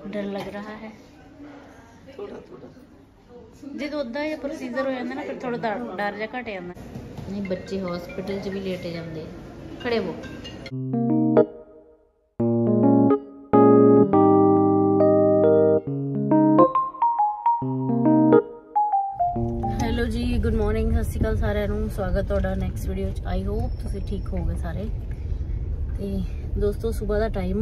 डर लग रहा है जो उदा या प्रोसीजर हो जाता ना फिर थोड़ा डर जा घट जाता नहीं। बच्चे हॉस्पिटल च भी लेटे जाते खड़े वो। हेलो जी गुड मॉर्निंग सत श्री अकाल सारिਆਂ ਨੂੰ स्वागत ਤੁਹਾਡਾ ਨੈਕਸਟ ਵੀਡੀਓ ਚ। आई होप ਤੁਸੀਂ ठीक ਹੋਗੇ ਸਾਰੇ। ਤੇ ਦੋਸਤੋ ਸਵੇਰ ਦਾ ਟਾਈਮ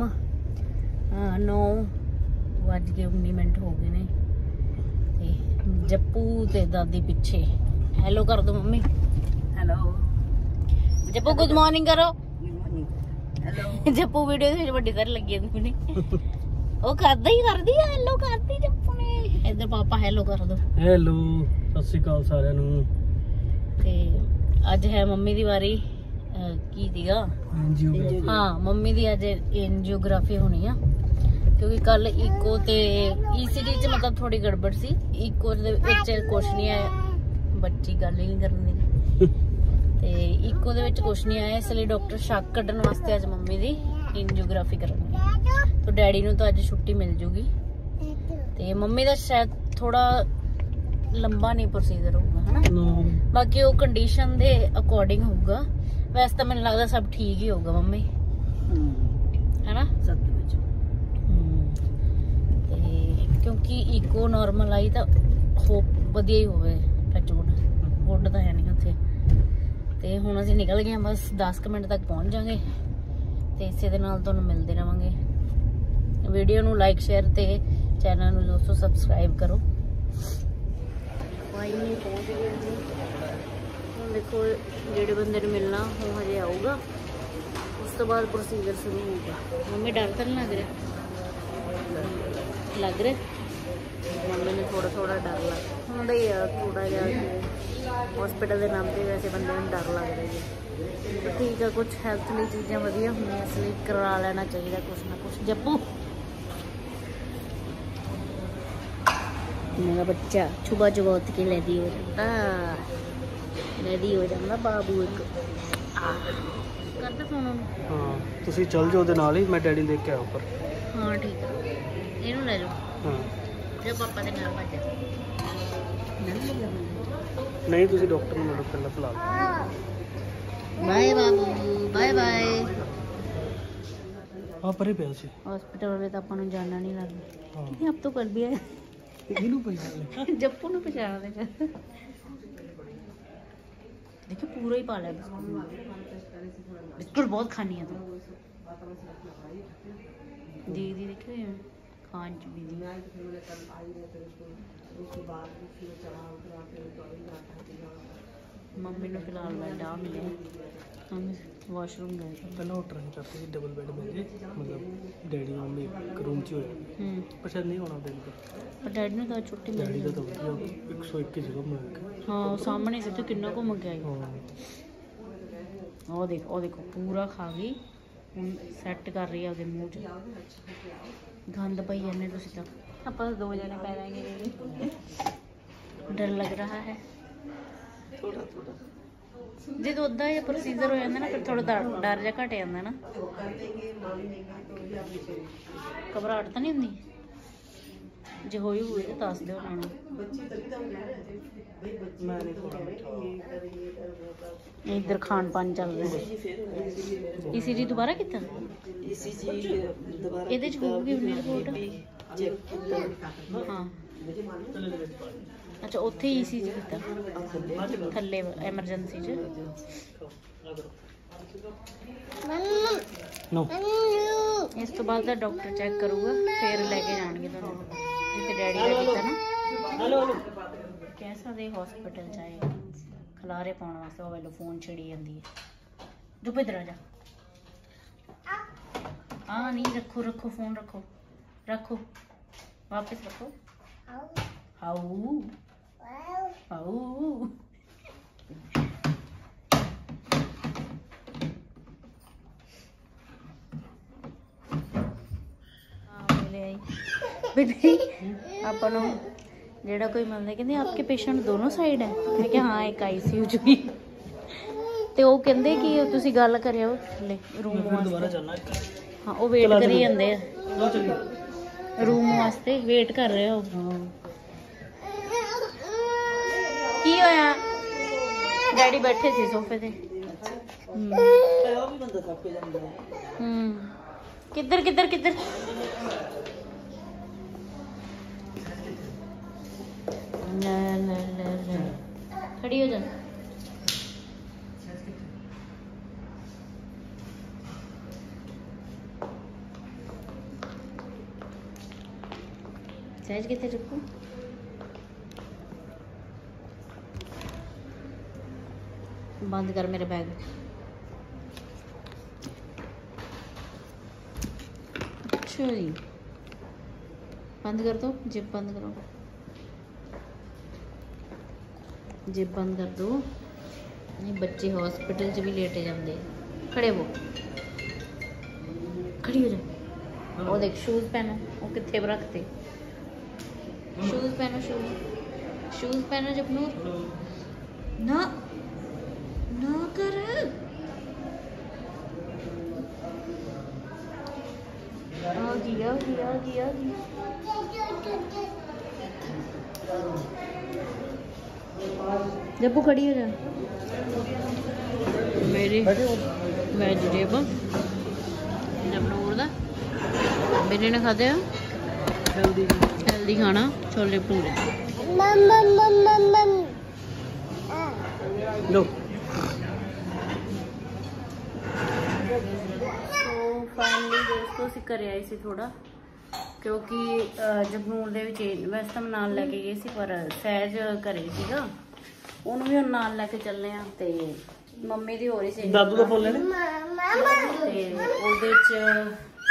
9:19 ਹੋ ਗਏ ਨੇ ਤੇ ਜੱਪੂ ਤੇ ਦਾਦੀ ਪਿੱਛੇ ਹੈਲੋ ਕਰ ਦੋ mummy. Hello Jappu good morning ਕਰੋ। ਹੈਲੋ ਜੱਪੂ ਵੀਡੀਓ ਦੇ ਵਿੱਚ ਵੱਡੀ ਸਾਰੀ ਲੱਗੀ ਜਾਂਦੀ ਨੇ ਉਹ ਕਰਦਾ ਹੀ ਕਰਦੀ ਆ ਹੈਲੋ ਕਰਦੀ ਜੱਪੂ ਨੇ। ਇੱਧਰ ਪਾਪਾ ਹੈਲੋ ਕਰ ਦੋ। ਹੈਲੋ ਸਤਿ ਸ਼੍ਰੀ ਅਕਾਲ ਸਾਰਿਆਂ ਨੂੰ। ਤੇ ਅੱਜ ਹੈ ਮੰਮੀ ਦੀ ਵਾਰੀ ਕੀ ਸੀਗਾ ਹਾਂ ਮੰਮੀ ਦੀ ਅੱਜ ਐਂਜੀਓਗ੍ਰਾਫੀ ਹੋਣੀ ਆ क्योंकि कल इको ते ईसीजी च मतलब थोड़ी गड़बड़ सी इको दे विच कुछ नहीं आया बच्ची गल ही नहीं करनी ते इको दे विच कुछ नहीं आया इसलिए डॉक्टर शक कड्डन वास्ते आज मम्मी दी एंजियोग्राफी करनगे। तो डैडी नूं तो अज छुट्टी मिल जूगी ते मम्मी दा शायद थोड़ा लंबा नहीं प्रोसीजर होगा है ना बाकी वो कंडीशन दे अकॉर्डिंग होगा। वैसे तो मैनूं लगदा सब ठीक ही होगा मम्मी है ना सब क्योंकि इको नॉर्मल आई तो होप वधिया ही होवे टचवुड वुड तो है नहीं उत्थे। ते हुण असीं निकल गए बस 10 मिनट तक पहुंच जाएंगे ते इसे दे नाल तुहानूं मिलदे रहांगे। वीडियो नूं लाइक शेयर ते चैनल नूं दोस्तों सबसक्राइब करो। फाइनली पहुंच गए हुण देखो जिहड़े बंदे नूं मिलना वो हजे आऊगा उस तो बाद प्रोसीजर शुरू होगा। मम्मी डर तो नहीं लग रहा मम्मी ने थोड़ा थोड़ा डर लग ही है थोड़ा जहा हॉस्पिटल के नाम से वैसे बंदे में डर लग रही है। ठीक है कुछ हैल्थ लिए चीज़ें वधिया होंगे इसलिए करा लेना चाहिए कुछ ना कुछ। जप्पू मेरा बच्चा छुबा छुबा उठ के रेडी हो जाता बाबू एक करते फोन। हाँ तुसी चल जाओ दे नाल ही मैं डैडी लेके आया ऊपर। हाँ ठीक है ਇਹਨੂੰ ਲੈ ਲਓ। ਹਾਂ ਜੇ ਪਾਪਾ ਦੇ ਨਾਲ ਭੱਜ ਨਹੀਂ ਤੁਸੀਂ ਡਾਕਟਰ ਨੂੰ ਮਿਲੋ ਪਹਿਲਾਂ ਫਿਲਹਾਲ। ਬਾਏ ਬਾਬੂ ਬਾਏ ਬਾਏ। ਆ ਪਰੇ ਪਿਆ ਸੀ ਹਸਪੀਟਲ ਵਾਲੇ ਤਾਂ ਆਪਾਂ ਨੂੰ ਜਾਣਨਾ ਨਹੀਂ ਲੱਗਦਾ। ਇਹ ਆਪ ਤੋਂ ਕਰ ਦਿਆ ਇਹਨੂੰ ਪਛਾਣ ਜੱਪੂ ਨੂੰ ਪਛਾਣ ਦੇ देखो पूरा ही पाला है बिस्कुट बहुत खानी है तो दीदी देखो खान च भी मम्मी ने फिलहाल बेड आ मिले हम वाशरूम गए पहले वो ट्राई करते थे डबल बेड मिल जाए मतलब डैडी मम्मी एक रूम च होए पर शायद नहीं होना दिन पर डैडी ने तो छुट्टी मिल डैडी तो 101 की जगह मिल गया। हाँ सामने से तो कितना घूम के आई। ओ देखो पूरा खा गई ਹੁਣ ਸੈੱਟ ਕਰ ਰਹੀ ਆ ਉਹਦੇ ਮੂੰਹ 'ਚ ਗੰਦ ਪਈ ਜਾਂਦੇ ਤੁਸੀਂ ਤਾਂ ਆਪਾਂ ਦੋ ਜਣੇ ਪੈ ਜਾਏंगे। डर लग रहा है थोड़ा जो उदा या प्रोसीजर हो जाता ना फिर थोड़ा डर जा घट जाता ना घबराहट तो नहीं होंगी जो होई हुई तो दस दो उन्होंने। इधर खान पान चल रहा है। ईसीजी दोबारा कितना ਇਹਦੇ ਚ ਹੋਊਗੀ ਉਨੀ ਰਿਪੋਰਟ। ਹਾਂ ਅੱਛਾ ਉੱਥੇ ਹੀ ਈਸੀਜੀ ਕੀਤਾ ਥੱਲੇ ਐਮਰਜੈਂਸੀ ਚ। ਇਸ ਤੋਂ ਬਾਅਦ ਦਾ ਡਾਕਟਰ ਚੈੱਕ ਕਰੂਗਾ ਫਿਰ ਲੈ ਕੇ ਜਾਣਗੇ ਤੁਹਾਨੂੰ ਜਿੱਥੇ ਡੈਡੀ ਦਾ ਕੀਤਾ ਨਾ ਕਹਿ ਸਕਦੇ ਹਸਪੀਟਲ ਚ ਆਏ ਖਲਾਰੇ ਪਾਉਣ ਵਾਸਤੇ। ਉਹ ਵੇਲੇ ਫੋਨ ਛਿੜੀ ਜਾਂਦੀ ਹੈ ਚੁੱਪ ਇਧਰ ਆ ਜਾ। हाँ नहीं रखो रखो फोन रखो रखो वापस रखो। हाउ हाउ ਆਪਾਂ ਨੂੰ ਜਿਹੜਾ ਕੋਈ ਮਿਲਦਾ ਕਹਿੰਦੇ आपके पेशेंट दोनों साइड है। मैं क्या हाँ एक आईसीयू च भी ਤੇ ਉਹ ਕਹਿੰਦੇ ਕਿ ਤੁਸੀਂ ਗੱਲ ਕਰਿਓ ਥੱਲੇ ਰੂਮ ਵਾਸਤੇ। हाँ वो वेट करी जाते रूम वास्ते वेट कर रहे हो की होया डैडी बैठे थे सोफे ते किधर किधर किधर खड़ी हो जा सहज कितने रखूं बंद कर मेरे बैग अच्छा जी बंद कर दो जिप बंद करो जिप बंद कर दो ये बच्चे हॉस्पिटल च भी लेटे जाते खड़े हो खड़ी हो जाओ और देख शूज पहनो वो कितने पर रखते शूज पहनो शूज पहनो जपनूर ना ना कर आ गया जब खड़ी हो जा मेरी वेजिटेबल जपनूर दा मेरे ने खाते हेल्दी खाना छोले भटूरे लो फाइनली दोस्तों ਅਸੀਂ ਘਰੇ ਆਏ ਸੀ ਥੋੜਾ ਕਿਉਂਕਿ ਜਗਨੂਰ ਦੇ ਵਿੱਚ ਵੈਸੇ ਤਾਂ ਨਾਲ ਲੈ ਕੇ ਗਏ ਸੀ ਪਰ ਸਹਿਜ ਘਰੇ ਸੀਗਾ ਉਹਨੂੰ ਵੀ ਨਾਲ ਲੈ ਕੇ ਚੱਲੇ ਆ ਤੇ ਮੰਮੀ ਦੀ ਹੋ ਰਹੀ ਸੀ ਦਾਦੂ ਦਾ ਫੋਨ ਲੈਣੇ ਤੇ ਉਹਦੇ ਚ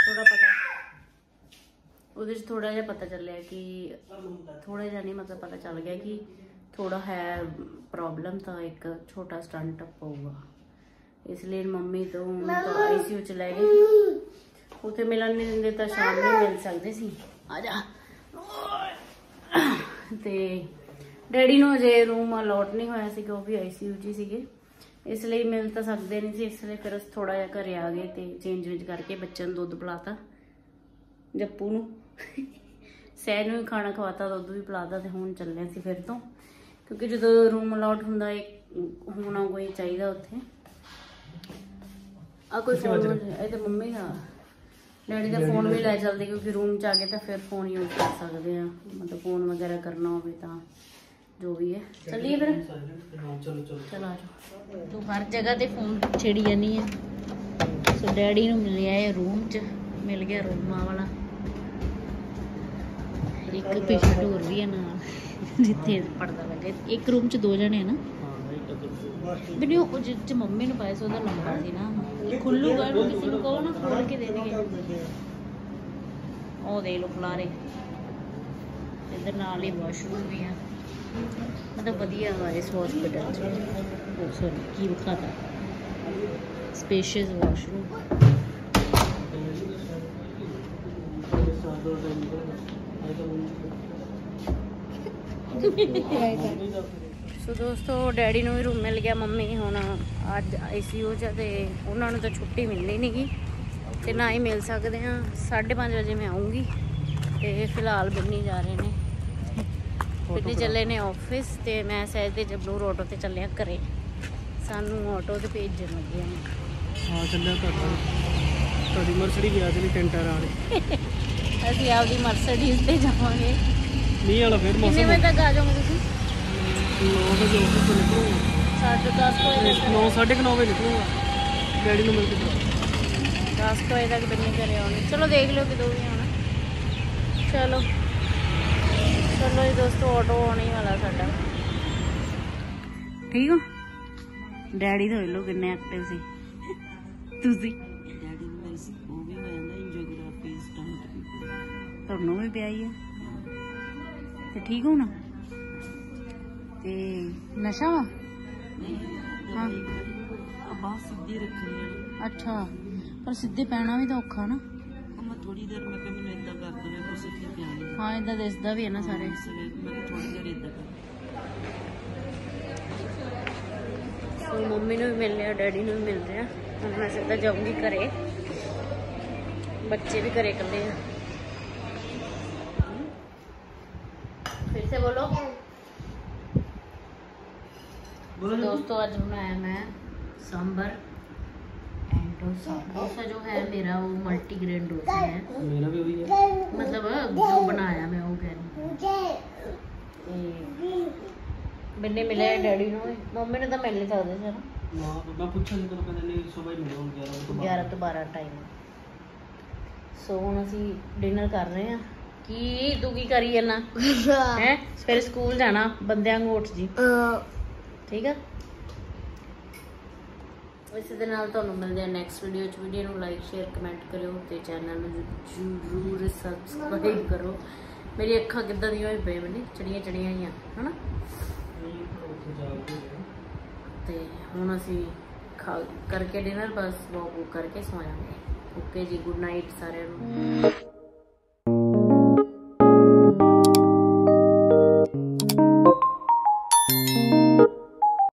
ਥੋੜਾ ਜਿਹਾ ਪਤਾ ਚੱਲਿਆ ਕਿ ਥੋੜਾ ਜਿਹਾ ਨਹੀਂ ਮਤਲਬ ਪਤਾ ਚੱਲ ਗਿਆ ਕਿ ਥੋੜਾ ਹੈ ਪ੍ਰੋਬਲਮ ਤਾਂ ਇੱਕ ਛੋਟਾ ਸਟੰਟ ਪਊਗਾ ਇਸ ਲਈ ਮੰਮੀ ਤੋਂ ਆਈਸੀਯੂ ਚ ਲੈ ਗਏ ਉੱਥੇ ਮਿਲਣ ਨਹੀਂ ਦਿੰਦੇ ਤਾਂ ਸ਼ਾਮ ਨੂੰ ਮਿਲ ਸਕਦੇ ਸੀ ਆ ਜਾ ਤੇ ਡੈਡੀ ਨੂੰ ਅਜੇ ਰੂਮ ਅਲਾਟ ਨਹੀਂ ਹੋਇਆ ਸੀ ਕਿਉਂਕਿ ਆਈਸੀਯੂ ਜੀ ਸੀਗੇ ਇਸ ਲਈ ਮਿਲ ਤਾਂ ਸਕਦੇ ਨਹੀਂ ਸੀ ਇਸ ਲਈ ਫਿਰ ਅਸੀਂ ਥੋੜਾ ਜਿਹਾ ਘਰੇ ਆ ਗਏ ਤੇ ਚੇਂਜ ਕਰਕੇ ਬੱਚਿਆਂ ਨੂੰ ਦੁੱਧ ਪਿਲਾਤਾ ਜੱਪੂ ਨੂੰ ਸਹਿਜ ਨੂੰ ਵੀ ਖਾਣਾ ਖਵਾਤਾ ਦੁੱਧ ਵੀ ਪਿਲਾਤਾ ਤੇ ਹੁਣ ਚੱਲੇ ਸੀ ਫਿਰ ਤੋਂ ਕਿਉਂਕਿ ਜਦੋਂ ਰੂਮ ਅਲਾਟ ਹੁੰਦਾ ਹੋਣਾ ਕੋਈ ਚਾਹੀਦਾ ਉੱਥੇ ਆ ਕੋਈ ਫੋਨ ਇਹ ਤੇ ਮੰਮੀ ਦਾ ਡੈਡੀ ਦਾ ਫੋਨ ਵੀ ਲੈ ਚੱਲਦੇ ਕਿਉਂਕਿ ਰੂਮ ਚ ਆ ਕੇ ਤਾਂ ਫਿਰ ਫੋਨ ਯੂਜ਼ ਕਰ ਸਕਦੇ ਆ ਮਤਲਬ ਫੋਨ ਵਗੈਰਾ ਕਰਨਾ ਹੋਵੇ ਤਾਂ ਜੋ ਵੀ ਹੈ ਚੱਲੀਏ ਫਿਰ ਚਲੋ ਆ ਜਾਓ ਤੂੰ ਹਰ ਜਗ੍ਹਾ ਤੇ ਫੋਨ ਛੇੜੀ ਜਾਨੀ ਹੈ ਸੋ ਡੈਡੀ ਨੂੰ ਮਿਲਿਆ ਇਹ ਰੂਮ ਚ ਮਿਲ ਗਿਆ ਰੂਮਾਂ ਵਾਲਾ ਇੱਕ ਪੇਸ਼ੈਂਟ ਹੋਰ ਵੀ ਹੈ ਨਾਲ ਜਿੱਥੇ ਪੜਦਾ ਲੱਗੇ ਇੱਕ ਰੂਮ ਚ 2 ਜਣੇ ਹੈ ਨਾ ਵੀਡੀਓ ਉਹ ਜਿੱਚ ਮੰਮੀ ਨੂੰ ਪਾਇਆ ਸੀ ਉਹਦਾ ਲੰਬਾ ਸੀ ਨਾ ਇਹ ਖੁੱਲੂਗਾ ਇਹਨੂੰ ਕਿਸੇ ਨੂੰ ਕਹੋ ਨਾ ਖੋਲ ਕੇ ਦੇ ਦੇਗੇ ਉਹ ਦੇ ਲੋ ਖਲਾਰੇ ਇੱਧਰ ਨਾਲ ਹੀ ਵਾਸ਼ਰੂਮ ਵੀ ਆ ਮਤਲਬ ਵਧੀਆ ਵਾ ਇਸ ਹਸਪੀਟਲ ਚ ਉਹ ਸੌਰੀ ਕੀ ਵਿਖਾਤਾ ਸਪੇਸ਼ੀਅਸ ਵਾਸ਼ਰੂਮ ਸੋ ਦੋਸਤੋ ਡੈਡੀ ਨੂੰ ਵੀ ਰੂਮ ਮਿਲ ਗਿਆ ਮੰਮੀ ਹੁਣ ਅੱਜ ਆਈਸੀਯੂ 'ਚ ਤੇ ਉਹਨਾਂ ਨੂੰ ਤਾਂ ਛੁੱਟੀ ਮਿਲਣੀ ਨਹੀਂਗੀ ਤੇ ਨਾ ਹੀ ਮਿਲ ਸਕਦੇ ਆ 5:30 ਵਜੇ ਮੈਂ ਆਉਂਗੀ ਤੇ ਫਿਲਹਾਲ ਬਿੰਨੀ ਜਾ ਰਹੇ ਨੇ ਬਿੰਨੀ ਚੱਲੇ ਨੇ ਆਫਿਸ ਤੇ ਮੈਂ ਸਹਿਜ ਦੇ ਜਬਲੂਰ ਆਟੋ ਤੇ ਚੱਲਿਆ ਘਰੇ ਸਾਨੂੰ ਆਟੋ ਤੇ ਭੇਜਣ ਲੱਗੇ ਆ ਹਾਂ ਚੱਲਿਆ ਤੁਹਾਡੀ ਮਰਸਡੀ ਗਿਆ ਜਿਹੜੀ ਟੈਂਟਰ ਵਾਲੀ ਅਸੀਂ ਆਪਦੀ ਮਰਸਡੀਜ਼ ਤੇ ਜਾਵਾਂਗੇ ਮੀਂਹ ਵਾਲਾ ਫਿਰ ਮੌਸਮ ਕਿੰਨੇ ਵਜੇ ਤੱਕ ਆ ਜਾਓਗੇ ਤੁਸੀਂ 9 ਵਜੇ ਆਫਿਸ ਤੋਂ ਨਿਕਲੂੰਗਾ 9:30 ਵਜੇ ਨਿਕਲੂੰਗਾ ਡੈਡੀ ਨੂੰ ਮਿਲ ਕੇ 10 ਵਜੇ ਤੱਕ ਬਿੰਨੀ ਘਰੇ ਆਉਣੀ ਚਲੋ ਦੇਖ ਲਿਓ ਕਿਦੋਂ ਵੀ ਆਉਣਾ ਚਲੋ ਜੀ ਦੋਸਤੋ ਆਟੋ ਆਉਣੇ ਵਾਲਾ ਸਾਡਾ ਠੀਕ ਹੋ ਡੈਡੀ ਤਾਂ ਵੇਲੋ ਕਿੰਨੇ ਐਕਟਿਵ ਸੀ ਤੁਸੀਂ ਡੈਡੀ ਨੂੰ ਮੇਰੀ ਉਹ ਵੀ ਹੋ ਜਾਂਦਾ ਐਂਜੀਓਗ੍ਰਾਫੀ ਸਟੰਟ ਤੁਹਾਨੂੰ ਵੀ ਪਿਆਈ ਹੈ ਤੇ ਠੀਕ ਹੋ ਨਾ ਤੇ ਨਸ਼ਾ ਵਾ ਹਾਂ ਬਾਹ ਸਿੱਧੀ ਰੱਖਣੀ ਹੈ ਅੱਛਾ ਪਰ ਸਿੱਧੇ ਪੈਣਾ ਵੀ ਤਾਂ ਔਖਾ ਨਾ ਮੈਂ ਥੋੜੀ ਦੇਰ ਮੈਂ ਕਿਹਾ ਮੈਨੂੰ ਏਦਾਂ ਕਰ ਦਵੇ ਕੁਛ ਸਿੱਧੇ ਪਿਆਣੀ ਹਾਂ ਏਦਾਂ ਦਿਸਦਾ ਵੀ ਹੈ ਨਾ ਸਾਰੇ ਮੈਂ ਥੋੜੀ ਦੇਰ ਏਦਾਂ ਕਰ ਸੋ ਮੰਮੀ ਨੂੰ ਵੀ ਮਿਲ ਲਿਆ ਡੈਡੀ ਨੂੰ ਵੀ ਮਿਲ ਰਿਹਾ ਹੁਣ ਮੈਂ ਸਿੱਧਾ ਜਾਊਂਗੀ ਘਰੇ ਬੱਚੇ ਵੀ ਘਰੇ ਇਕੱਲੇ ਆ फिर से बोलो। दोस्तों आज बनाया मैं सांभर एंड डोसा। डोसा जो है मेरा वो मल्टीग्रेन डोसा है। मेरा भी वही है, मतलब जो बनाया मैं वो कह मैंने मिले डैडी ਨੂੰ ਮੰਮੀ ਨੇ ਤਾਂ ਮਿਲ ਨਹੀਂ ਸਕਦੇ ਸੀ ਨਾ। ਮੈਂ ਪੁੱਛਿਆ ਸੀ ਤੈਨੂੰ, ਕਹਿੰਦੇ ਨਹੀਂ ਸੁਬਹ ਹੀ ਮਿਲੋ 11 ਤੋਂ 12 ਟਾਈਮ। ਸੋ ਹੁਣ ਅਸੀਂ ਡਿਨਰ ਕਰ ਰਹੇ ਹਾਂ। ਕੀ ਤੂੰ ਕੀ ਕਰੀ ਜਾਣਾ ਹੈ? ਫਿਰ ਸਕੂਲ ਜਾਣਾ ਬੰਦਿਆਂ ਨੂੰ ਉੱਠ ਜੀ, ਠੀਕ ਆ। ਇਸੇ ਦੇ ਨਾਲ ਤੁਹਾਨੂੰ ਮਿਲਦੇ ਆ ਨੈਕਸਟ ਵੀਡੀਓ 'ਚ। ਵੀਡੀਓ ਨੂੰ ਲਾਈਕ ਸ਼ੇਅਰ ਕਮੈਂਟ ਕਰਿਓ ਤੇ ਚੈਨਲ ਨੂੰ ਜ਼ਰੂਰ ਸਬਸਕ੍ਰਾਈਬ ਕਰੋ। ਮੇਰੀ ਅੱਖਾਂ ਕਿੱਦਾਂ ਦੀਆਂ ਹੋਈ ਪਈ ਮੈਨੂੰ, ਚੜੀਆਂ ਹੋਈਆਂ ਹਨਾ। ਤੇ ਹੁਣ ਅਸੀਂ ਖਾ ਕਰਕੇ ਡਿਨਰ ਬਸ ਵੋਕ ਕਰਕੇ ਸੌ ਜਾਵਾਂਗੇ। ਓਕੇ ਜੀ, ਗੁੱਡ ਨਾਈਟ ਸਾਰਿਆਂ ਨੂੰ।